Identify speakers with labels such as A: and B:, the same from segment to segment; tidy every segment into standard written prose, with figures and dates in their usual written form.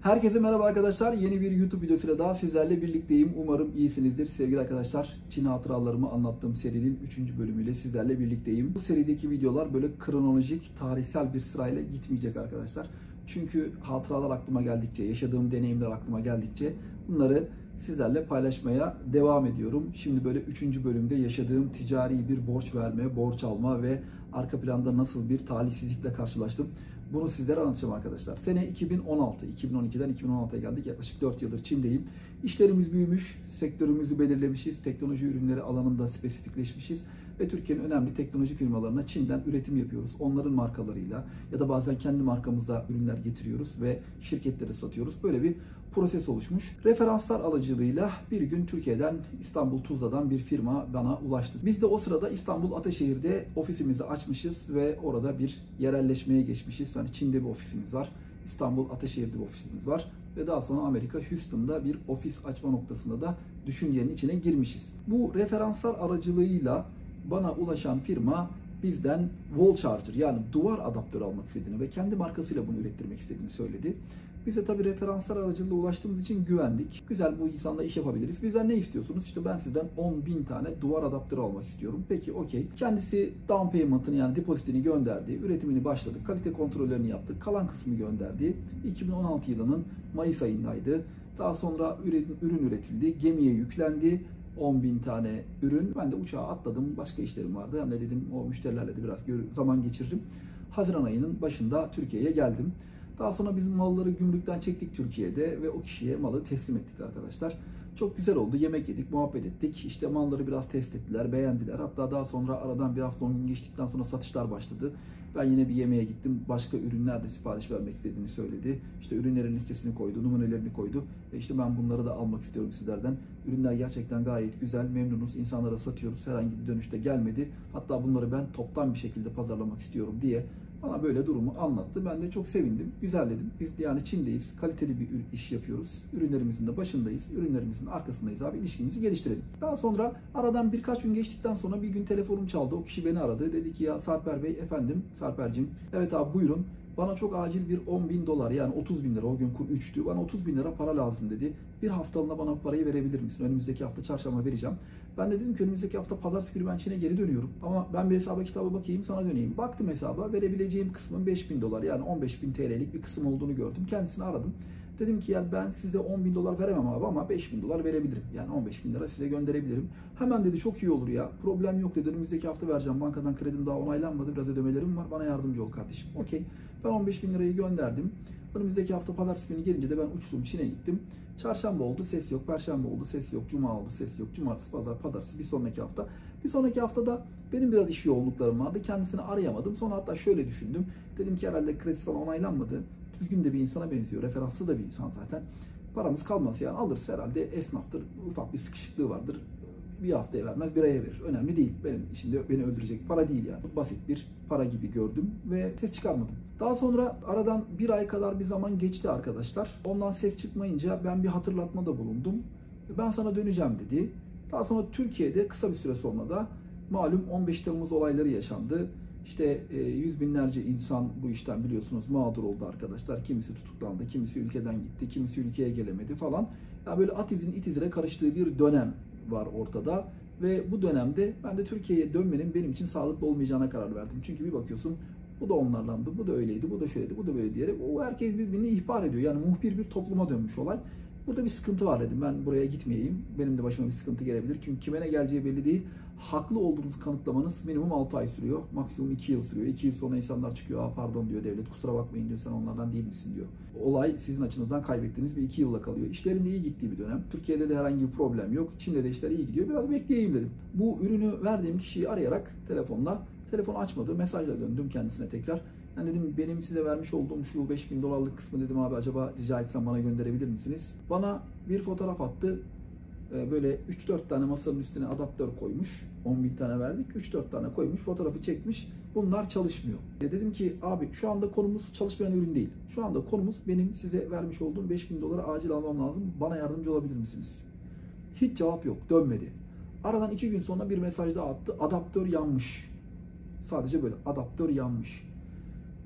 A: Herkese merhaba arkadaşlar. Yeni bir YouTube videosuyla daha sizlerle birlikteyim. Umarım iyisinizdir. Sevgili arkadaşlar, Çin hatıralarımı anlattığım serinin 3. bölümüyle sizlerle birlikteyim. Bu serideki videolar böyle kronolojik, tarihsel bir sırayla gitmeyecek arkadaşlar. Çünkü hatıralar aklıma geldikçe, yaşadığım deneyimler aklıma geldikçe bunları sizlerle paylaşmaya devam ediyorum. Şimdi böyle 3. bölümde yaşadığım ticari bir borç verme, borç alma ve arka planda nasıl bir talihsizlikle karşılaştım. Bunu sizlere anlatacağım arkadaşlar. Sene 2016, 2012'den 2016'ya geldik. Yaklaşık 4 yıldır Çin'deyim. İşlerimiz büyümüş, sektörümüzü belirlemişiz, teknoloji ürünleri alanında spesifikleşmişiz ve Türkiye'nin önemli teknoloji firmalarına Çin'den üretim yapıyoruz. Onların markalarıyla ya da bazen kendi markamızda ürünler getiriyoruz ve şirketlere satıyoruz. Böyle bir proses oluşmuş. Referanslar aracılığıyla bir gün Türkiye'den, İstanbul Tuzla'dan bir firma bana ulaştı. Biz de o sırada İstanbul Ataşehir'de ofisimizi açmışız ve orada bir yerelleşmeye geçmişiz. Hani Çin'de bir ofisimiz var, İstanbul Ataşehir'de bir ofisimiz var ve daha sonra Amerika Houston'da bir ofis açma noktasında da düşüncenin içine girmişiz. Bu referanslar aracılığıyla bana ulaşan firma bizden wall charger yani duvar adaptörü almak istediğini ve kendi markasıyla bunu ürettirmek istediğini söyledi. Biz de tabii referanslar aracılığıyla ulaştığımız için güvendik. Güzel, bu insanla iş yapabiliriz. Bizden ne istiyorsunuz? İşte ben sizden 10.000 tane duvar adaptörü almak istiyorum. Peki, okey. Kendisi down payment'ını yani depozitini gönderdi. Üretimini başladık. Kalite kontrollerini yaptık. Kalan kısmı gönderdi. 2016 yılının Mayıs ayındaydı. Daha sonra ürün üretildi. Gemiye yüklendi. 10.000 tane ürün. Ben de uçağa atladım. Başka işlerim vardı. Hem de dedim o müşterilerle de biraz zaman geçiririm. Haziran ayının başında Türkiye'ye geldim. Daha sonra bizim malları gümrükten çektik Türkiye'de ve o kişiye malı teslim ettik arkadaşlar. Çok güzel oldu. Yemek yedik, muhabbet ettik. İşte malları biraz test ettiler, beğendiler. Hatta daha sonra aradan bir hafta 10 gün geçtikten sonra satışlar başladı. Ben yine bir yemeğe gittim. Başka ürünler de sipariş vermek istediğini söyledi. İşte ürünlerin listesini koydu, numunelerini koydu. Ve işte ben bunları da almak istiyorum sizlerden. Ürünler gerçekten gayet güzel, memnunuz. İnsanlara satıyoruz. Herhangi bir dönüşte gelmedi. Hatta bunları ben toptan bir şekilde pazarlamak istiyorum diye bana böyle durumu anlattı. Ben de çok sevindim. Güzel dedim. Biz yani Çin'deyiz. Kaliteli bir iş yapıyoruz. Ürünlerimizin de başındayız. Ürünlerimizin arkasındayız abi. İlişkimizi geliştirelim. Daha sonra aradan birkaç gün geçtikten sonra bir gün telefonum çaldı. O kişi beni aradı. Dedi ki ya Sarper Bey, efendim Sarper'cim. Evet abi buyurun. Bana çok acil bir 10.000 dolar yani 30.000 lira, o gün kur 3'tü. Bana 30.000 lira para lazım dedi. Bir haftalığına bana parayı verebilir misin? Önümüzdeki hafta çarşamba vereceğim. Ben de dedim ki önümüzdeki hafta pazartesi günü ben Çin'e geri dönüyorum. Ama ben bir hesaba kitaba bakayım, sana döneyim. Baktım hesaba, verebileceğim kısmın 5.000 dolar yani 15.000 TL'lik bir kısım olduğunu gördüm. Kendisini aradım. Dedim ki yani ben size 10.000 dolar veremem abi ama 5.000 dolar verebilirim. Yani 15.000 lira size gönderebilirim. Hemen dedi çok iyi olur ya. Problem yok dedi. Önümüzdeki hafta vereceğim. Bankadan kredim daha onaylanmadı. Biraz ödemelerim var. Bana yardımcı ol kardeşim. Okey. Ben 15.000 lirayı gönderdim. Önümüzdeki hafta pazartesi günü gelince de ben uçtum Çin'e gittim. Çarşamba oldu, ses yok. Perşembe oldu, ses yok. Cuma oldu, ses yok. Cumartesi, pazar, pazartesi bir sonraki hafta. Bir sonraki haftada benim biraz iş yoğunluklarım vardı. Kendisini arayamadım. Sonra hatta şöyle düşündüm. Dedim ki herhalde kredisi falan onaylanmadı. Düzgün de bir insana benziyor. Referanslı da bir insan zaten. Paramız kalmaz yani, alırsa herhalde esnaftır. Ufak bir sıkışıklığı vardır. Bir haftaya vermez, bir aya verir. Önemli değil. Benim içinde beni öldürecek para değil yani. Basit bir para gibi gördüm ve ses çıkarmadım. Daha sonra aradan bir ay kadar bir zaman geçti arkadaşlar. Ondan ses çıkmayınca ben bir hatırlatmada bulundum. Ben sana döneceğim dedi. Daha sonra Türkiye'de kısa bir süre sonra da malum 15 Temmuz olayları yaşandı. İşte yüz binlerce insan bu işten biliyorsunuz mağdur oldu arkadaşlar. Kimisi tutuklandı, kimisi ülkeden gitti, kimisi ülkeye gelemedi falan. Yani böyle at izin it izine karıştığı bir dönem var ortada. Ve bu dönemde ben de Türkiye'ye dönmenin benim için sağlıklı olmayacağına karar verdim. Çünkü bir bakıyorsun bu da onlarlandı, bu da öyleydi, bu da şöyleydi, bu da böyle diyerek o herkes birbirini ihbar ediyor. Yani muhbir bir topluma dönmüş olay. Burada bir sıkıntı var dedim. Ben buraya gitmeyeyim. Benim de başıma bir sıkıntı gelebilir. Çünkü kime ne geleceği belli değil. Haklı olduğunuzu kanıtlamanız minimum 6 ay sürüyor. Maksimum 2 yıl sürüyor. 2 yıl sonra insanlar çıkıyor. Aa pardon diyor devlet, kusura bakmayın diyor. Sen onlardan değil misin diyor. Olay sizin açınızdan kaybettiğiniz bir 2 yılla kalıyor. İşlerin de iyi gittiği bir dönem. Türkiye'de de herhangi bir problem yok. Çin'de de işler iyi gidiyor. Biraz bekleyeyim dedim. Bu ürünü verdiğim kişiyi arayarak telefonu açmadı. Mesajla döndüm kendisine tekrar. Yani dedim benim size vermiş olduğum şu 5.000 dolarlık kısmı dedim abi acaba rica etsem bana gönderebilir misiniz? Bana bir fotoğraf attı. Böyle 3-4 tane masanın üstüne adaptör koymuş. 10.000 tane verdik. 3-4 tane koymuş. Fotoğrafı çekmiş. Bunlar çalışmıyor. Dedim ki abi şu anda konumuz çalışmayan ürün değil. Şu anda konumuz benim size vermiş olduğum 5.000 doları acil almam lazım. Bana yardımcı olabilir misiniz? Hiç cevap yok. Dönmedi. Aradan 2 gün sonra bir mesaj daha attı. Adaptör yanmış. Sadece böyle adaptör yanmış.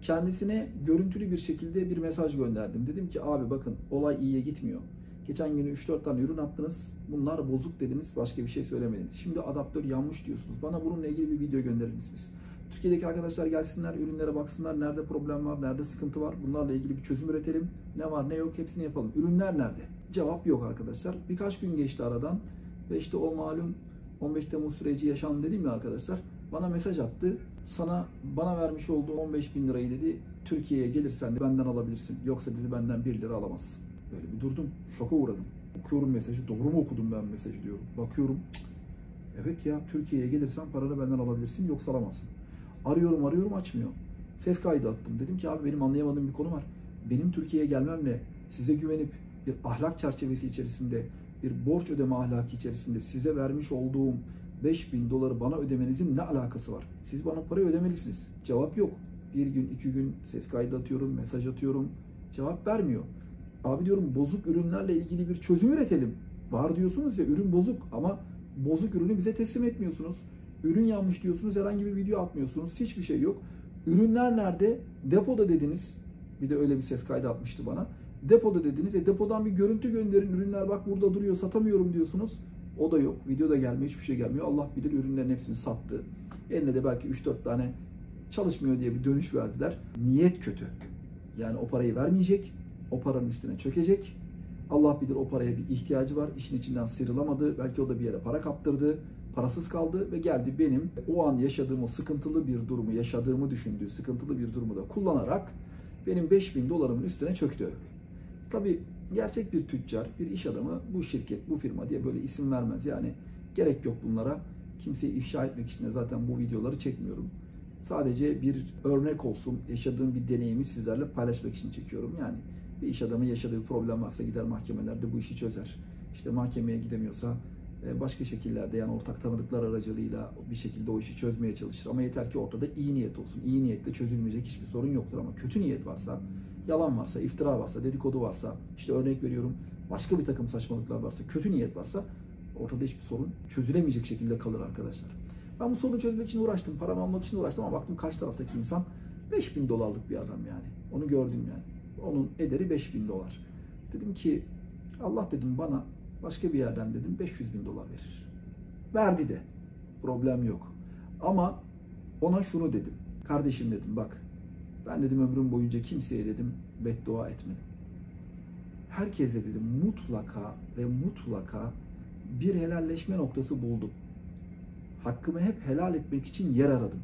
A: Kendisine görüntülü bir şekilde bir mesaj gönderdim. Dedim ki abi bakın olay iyiye gitmiyor. Geçen gün 3-4 tane ürün attınız. Bunlar bozuk dediniz. Başka bir şey söylemediniz. Şimdi adaptör yanmış diyorsunuz. Bana bununla ilgili bir video gönderir misiniz? Türkiye'deki arkadaşlar gelsinler, ürünlere baksınlar. Nerede problem var, nerede sıkıntı var. Bunlarla ilgili bir çözüm üretelim. Ne var, ne yok hepsini yapalım. Ürünler nerede? Cevap yok arkadaşlar. Birkaç gün geçti aradan. Ve işte o malum 15 Temmuz süreci yaşandı dedim ya arkadaşlar. Bana mesaj attı. Bana vermiş olduğu 15.000 lirayı dedi Türkiye'ye gelirsen de benden alabilirsin. Yoksa dedi benden 1 lira alamazsın. Böyle bir durdum. Şoka uğradım. Okuyorum mesajı. Doğru mu okudum ben mesajı diyorum. Bakıyorum. Evet ya Türkiye'ye gelirsen paranı benden alabilirsin. Yoksa alamazsın. Arıyorum açmıyor. Ses kaydı attım. Dedim ki abi benim anlayamadığım bir konu var. Benim Türkiye'ye gelmemle size güvenip bir ahlak çerçevesi içerisinde bir borç ödeme ahlakı içerisinde size vermiş olduğum 5.000 doları bana ödemenizin ne alakası var? Siz bana parayı ödemelisiniz. Cevap yok. Bir gün, 2 gün ses kaydı atıyorum, mesaj atıyorum. Cevap vermiyor. Abi diyorum bozuk ürünlerle ilgili bir çözüm üretelim. Var diyorsunuz ya ürün bozuk ama bozuk ürünü bize teslim etmiyorsunuz. Ürün yanmış diyorsunuz, herhangi bir video atmıyorsunuz. Hiçbir şey yok. Ürünler nerede? Depoda dediniz. Bir de öyle bir ses kaydı atmıştı bana. Depoda dediniz. Depodan bir görüntü gönderin. Ürünler bak burada duruyor, satamıyorum diyorsunuz. O da yok. Video da gelmiyor, hiçbir şey gelmiyor. Allah bilir ürünlerin hepsini sattı. Eline de belki 3-4 tane çalışmıyor diye bir dönüş verdiler. Niyet kötü. Yani o parayı vermeyecek. O paranın üstüne çökecek. Allah bilir o paraya bir ihtiyacı var. İşin içinden sıyrılamadı. Belki o da bir yere para kaptırdı. Parasız kaldı ve geldi benim o an yaşadığım o sıkıntılı bir durumu, yaşadığımı düşündüğü sıkıntılı bir durumu da kullanarak benim 5.000 dolarımın üstüne çöktü. Tabii gerçek bir tüccar, bir iş adamı bu şirket, bu firma diye böyle isim vermez. Yani gerek yok bunlara. Kimseyi ifşa etmek için de zaten bu videoları çekmiyorum. Sadece bir örnek olsun, yaşadığım bir deneyimi sizlerle paylaşmak için çekiyorum. Yani bir iş adamı yaşadığı bir problem varsa gider mahkemelerde bu işi çözer. İşte mahkemeye gidemiyorsa başka şekillerde yani ortak tanıdıklar aracılığıyla bir şekilde o işi çözmeye çalışır. Ama yeter ki ortada iyi niyet olsun. İyi niyetle çözülmeyecek hiçbir sorun yoktur ama kötü niyet varsa, yalan varsa, iftira varsa, dedikodu varsa, işte örnek veriyorum başka bir takım saçmalıklar varsa, kötü niyet varsa ortada hiçbir sorun çözülemeyecek şekilde kalır arkadaşlar. Ben bu sorunu çözmek için uğraştım, paramı almak için uğraştım ama baktım karşı taraftaki insan 5.000 dolarlık bir adam yani. Onu gördüm yani. Onun ederi 5.000 dolar. Dedim ki Allah dedim bana başka bir yerden dedim 500.000 dolar verir. Verdi de. Problem yok. Ama ona şunu dedim. Kardeşim dedim bak ben dedim ömrüm boyunca kimseye dedim beddua etmedim. Herkese dedim mutlaka ve mutlaka bir helalleşme noktası buldum. Hakkımı hep helal etmek için yer aradım.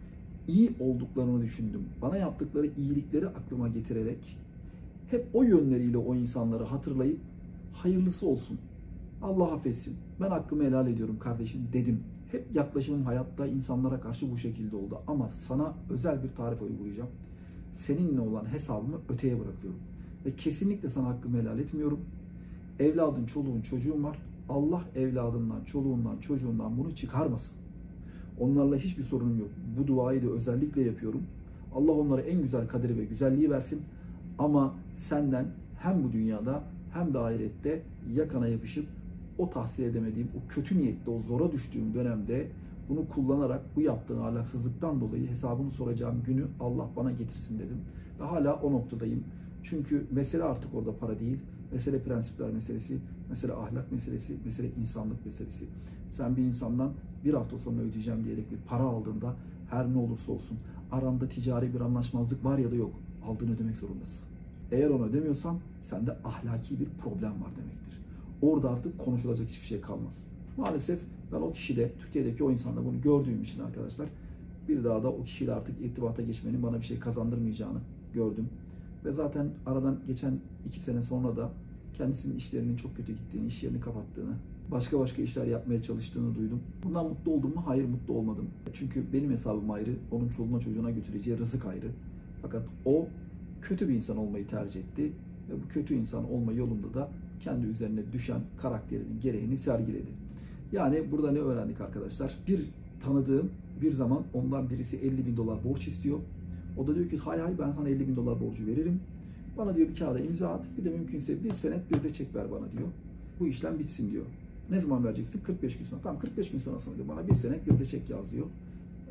A: İyi olduklarını düşündüm. Bana yaptıkları iyilikleri aklıma getirerek hep o yönleriyle o insanları hatırlayıp hayırlısı olsun. Allah affetsin. Ben hakkımı helal ediyorum kardeşim dedim. Hep yaklaşımım hayatta insanlara karşı bu şekilde oldu. Ama sana özel bir tarif uygulayacağım. Seninle olan hesabımı öteye bırakıyorum. Ve kesinlikle sana hakkımı helal etmiyorum. Evladın, çoluğun, çocuğun var. Allah evladından, çoluğundan, çocuğundan bunu çıkarmasın. Onlarla hiçbir sorunum yok. Bu duayı da özellikle yapıyorum. Allah onlara en güzel kaderi ve güzelliği versin. Ama senden hem bu dünyada hem de ahirette yakana yapışıp o tahsil edemediğim, o kötü niyette, o zora düştüğüm dönemde bunu kullanarak bu yaptığın ahlaksızlıktan dolayı hesabını soracağım günü Allah bana getirsin dedim. Ve hala o noktadayım. Çünkü mesele artık orada para değil. Mesele prensipler meselesi, mesele ahlak meselesi, mesele insanlık meselesi. Sen bir insandan bir hafta sonra ödeyeceğim diyerek bir para aldığında her ne olursa olsun aranda ticari bir anlaşmazlık var ya da yok. Aldığını ödemek zorundasın. Eğer onu ödemiyorsan sende ahlaki bir problem var demektir. Orada artık konuşulacak hiçbir şey kalmaz. Maalesef ben o kişide, Türkiye'deki o insanda bunu gördüğüm için arkadaşlar bir daha da o kişiyle artık irtibata geçmenin bana bir şey kazandırmayacağını gördüm. Ve zaten aradan geçen 2 sene sonra da kendisinin işlerinin çok kötü gittiğini, iş yerini kapattığını, başka işler yapmaya çalıştığını duydum. Bundan mutlu oldum mu? Hayır, mutlu olmadım. Çünkü benim hesabım ayrı, onun çoluğuna çocuğuna götüreceği rızık ayrı. Fakat o kötü bir insan olmayı tercih etti ve bu kötü insan olma yolunda da kendi üzerine düşen karakterinin gereğini sergiledi. Yani burada ne öğrendik arkadaşlar? Bir tanıdığım bir zaman ondan birisi 50.000 dolar borç istiyor. O da diyor ki hay ben sana 50.000 dolar borcu veririm. Bana diyor bir kağıda imza at. Bir de mümkünse bir senet bir de çek ver bana diyor. Bu işlem bitsin diyor. Ne zaman vereceksin? 45 gün sonra. Tamam 45 gün sonra diyor. Bana bir senet bir de çek yaz diyor.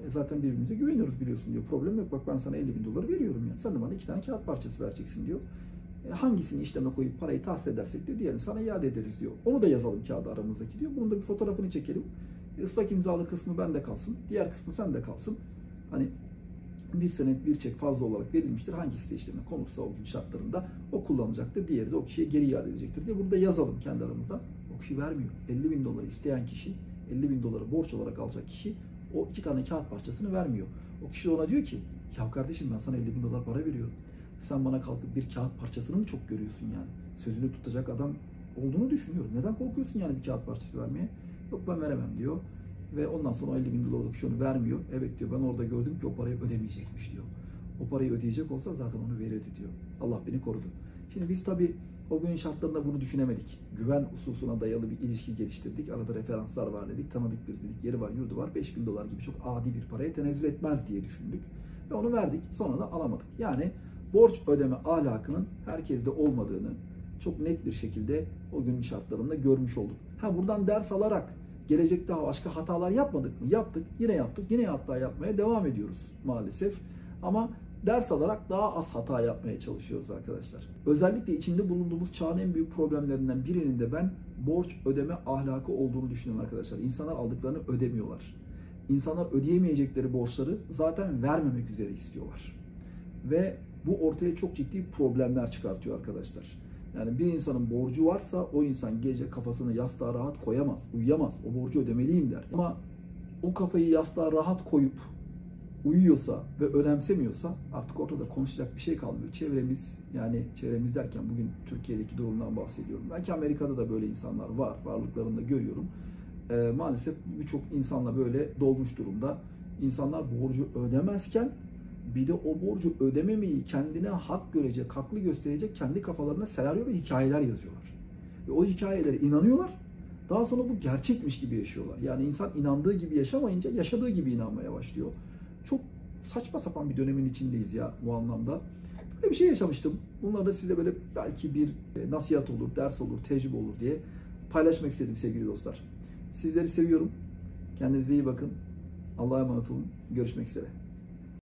A: Zaten birbirimize güveniyoruz biliyorsun diyor. Problem yok. Bak ben sana 50.000 doları veriyorum ya. Sen de bana 2 tane kağıt parçası vereceksin diyor. Hangisini işleme koyup parayı tahsil edersek diyor, diğerini sana iade ederiz diyor. Onu da yazalım kağıda aramızdaki diyor. Bunun da bir fotoğrafını çekelim. Islak imzalı kısmı bende kalsın. Diğer kısmı sende kalsın. Hani bir senet bir çek fazla olarak verilmiştir. Hangisi de işleme konursa o gün şartlarında o kullanacaktır. Diğeri de o kişiye geri iade edecektir diye. Bunu da yazalım kendi aramızda. O kişi vermiyor. 50.000 doları isteyen kişi, 50.000 doları borç olarak alacak kişi o 2 tane kağıt parçasını vermiyor. O kişi de ona diyor ki ya kardeşim ben sana 50.000 dolar para veriyorum. Sen bana kalkıp bir kağıt parçasını mı çok görüyorsun yani? Sözünü tutacak adam olduğunu düşünüyorum. Neden korkuyorsun yani bir kağıt parçası vermeye? Yok ben veremem diyor. Ve ondan sonra 50.000 dolarlık kişi onu vermiyor. Evet diyor ben orada gördüm ki o parayı ödemeyecekmiş diyor. O parayı ödeyecek olsa zaten onu verirdi diyor. Allah beni korudu. Şimdi biz tabii o günün şartlarında bunu düşünemedik. Güven hususuna dayalı bir ilişki geliştirdik. Arada referanslar var dedik. Tanıdık bir dedik. Yeri var, yurdu var. 5.000 dolar gibi çok adi bir paraya tenezzül etmez diye düşündük. Ve onu verdik. Sonra da alamadık. Yani borç ödeme ahlakının herkeste olmadığını çok net bir şekilde o günün şartlarında görmüş olduk. Buradan ders alarak gelecekte başka hatalar yapmadık mı? Yaptık. Yine yaptık. Yine hata yapmaya devam ediyoruz maalesef. Ama ders alarak daha az hata yapmaya çalışıyoruz arkadaşlar. Özellikle içinde bulunduğumuz çağın en büyük problemlerinden birinin de ben borç ödeme ahlakı olduğunu düşünüyorum arkadaşlar. İnsanlar aldıklarını ödemiyorlar. İnsanlar ödeyemeyecekleri borçları zaten vermemek üzere istiyorlar. Ve bu ortaya çok ciddi problemler çıkartıyor arkadaşlar. Yani bir insanın borcu varsa o insan gece kafasını yastığa rahat koyamaz, uyuyamaz. O borcu ödemeliyim der. Ama o kafayı yastığa rahat koyup uyuyorsa ve önemsemiyorsa artık ortada konuşacak bir şey kalmıyor. Çevremiz, yani çevremiz derken bugün Türkiye'deki durumdan bahsediyorum. Belki Amerika'da da böyle insanlar var. Varlıklarını da görüyorum. Maalesef birçok insanla böyle dolmuş durumda. İnsanlar borcu ödemezken bir de o borcu ödememeyi kendine hak görecek, haklı gösterecek kendi kafalarına senaryo ve hikayeler yazıyorlar. Ve o hikayelere inanıyorlar. Daha sonra bu gerçekmiş gibi yaşıyorlar. Yani insan inandığı gibi yaşamayınca yaşadığı gibi inanmaya başlıyor. Çok saçma sapan bir dönemin içindeyiz ya bu anlamda. Böyle bir şey yaşamıştım. Bunlar da size böyle belki bir nasihat olur, ders olur, tecrübe olur diye paylaşmak istedim sevgili dostlar. Sizleri seviyorum. Kendinize iyi bakın. Allah'a emanet olun. Görüşmek üzere.